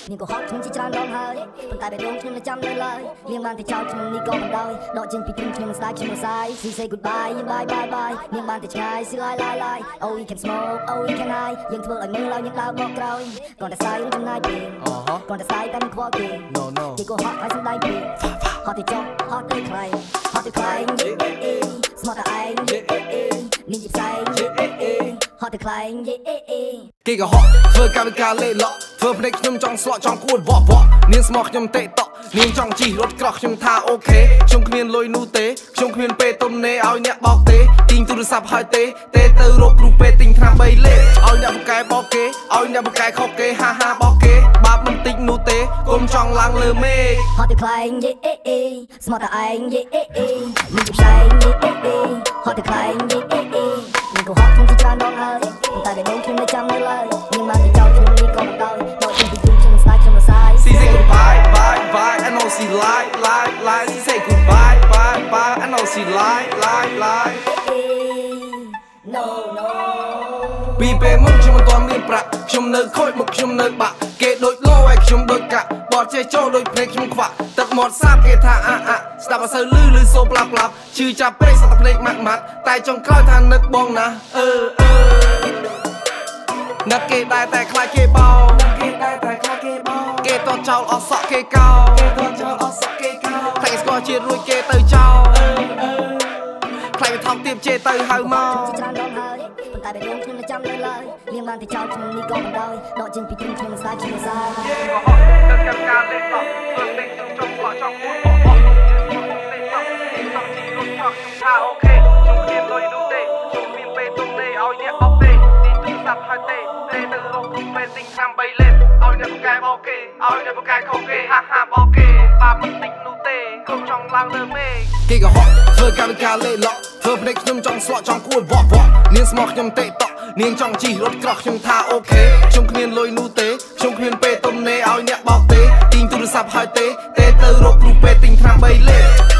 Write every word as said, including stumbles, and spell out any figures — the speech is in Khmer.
nhưng có hot chúng chỉ tràn đông hơi còn tại bề đông chúng nó chăm lời lời liên ban thì trao chúng đi có bằng đôi đọ trên phi tinh chúng sai chúng sai she say goodbye and bye bye bye liên ban thì trái she lie lie lie oh we can smoke oh we can hide nhưng thưa ở những lao những lao bọc rồi còn tại sai trong nai tiền còn tại sai tâm khó tiền chỉ có hot phải xung đai tiền hot thì cho hot thì cry hot thì cry smart anh nhìn chip say hot thì cry គេក៏ហក់ធ្វើកាវិការលេឡក់ធ្វើភ្នែកខ្ញុំចង់ស្លក់ចង់គួតវក់វក់នាងស្មោះខ្ញុំតេតក់នាងចង់ជីរត់ក្រោះខ្ញុំថាអូខេខ្ញុំគ្មានលុយនោះទេខ្ញុំគ្មានពេលទុំនេឲ្យអ្នកបោកទេទីងទូរស័ព្ទហើយទេទេទៅរកគ្រូពេទ្យទិញថ្នាំបីលេឲ្យអ្នកបកកែបោកគេឲ្យអ្នកបកកែខុសគេហាហាបោកគេបាបមិនតិចនោះទេកុំចង់ឡើងលើមេឃ hot thì cry smart anh nhìn chip say hot thì cry nhưng có hot chúng chỉ tràn đông hơi tại bề đông chúng nó chăm lời lời nhưng mà thì trao chúng đi có bằng đôi đọ trên phi tinh chúng sai chúng sai she say goodbye bye bye I know she lie lie lie she say goodbye bye bye I know she lie lie lie no no ពីពេលមុនខ្ញុំមិនទាន់មានប្រាក់ខ្ញុំនៅខូចមុខខ្ញុំនៅបាក់គេដូចលោឲ្យខ្ញុំដូចកាក់បត់ចេះចូលដូចភ្នែកខ្ញុំខ្វាក់ទឹកមាត់សាបគេថាអាអាស្ដាប់អត់សូវលឺលឺសូប្លាប់ប្លាប់ឈឺចាប់ពេកសត្វភ្នែកម៉ាត់ម៉ាត់តែចុងក្រោយថានឹកបងណាអឺអឺនឹកគេដែរតែខ្លាចគេបោនឹកគេដែរតែខ្លាចគេបោគេតចោលអស់សក់គេកោគេតចោលអស់សក់គេកោខ្លាចស្គាល់ជាតិរួចគេទៅចោលអឺអឺខ្លាចថោកទៀបជេទៅហៅមកតែបេđôngខ្ញុំចាំលើឡើយនាងបានតែចោលខ្ញុំនេះក៏មិនដោយដកចេញពីទីខ្ញុំសាយខ្ញុំសាយក៏ហត់ទៅកាន់ការលេខតធ្វើពេកខ្ញុំចង់ខ្លាចចង់ពួតបោះបោះខ្ញុំទេតខ្ញុំជីរត់ខកខ្ញុំថាអូខេខ្ញុំគ្មានលុយនោះទេខ្ញុំគ្មានពេលទុំទេឲ្យអ្នកអត់ទេទីទូរស័ព្ទហើយទេទេទៅរកគ្រូពេទ្យទិញថ្នាំបីលេបឲ្យអ្នកបកកែបោកគេឲ្យអ្នកបកកែខុសគេហាហាបោកគេបាបមិនតិចនោះទេកុំចង់ឡើងលើមេឃគេក៏ហត់ធ្វើកាវិការលេឡក់ធ្វើភ្នែកខ្ញុំចង់ស្លក់ចង់គួតវក់វក់នាងស្មោះខ្ញុំតេតក់នាងចង់ជីរត់ក្រោះខ្ញុំថាអូខេខ្ញុំគ្មានលុយនោះទេខ្ញុំគ្មានពេលទុំនេឲ្យអ្នកបោកទេទីងទូរស័ព្ទហើយទេទេទៅរកគ្រូពេទ្យទិញថ្នាំបីលេប